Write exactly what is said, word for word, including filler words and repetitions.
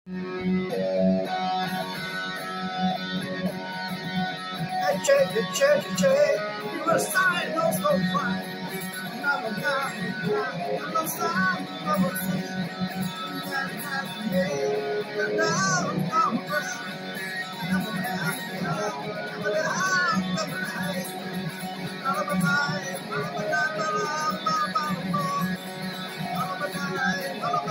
Check, check, check, you are starting no so far. Never got, never stop, never see. Never have me, but now I'm free. Never have, never have, never have. Never mind, never mind, never mind, never mind, never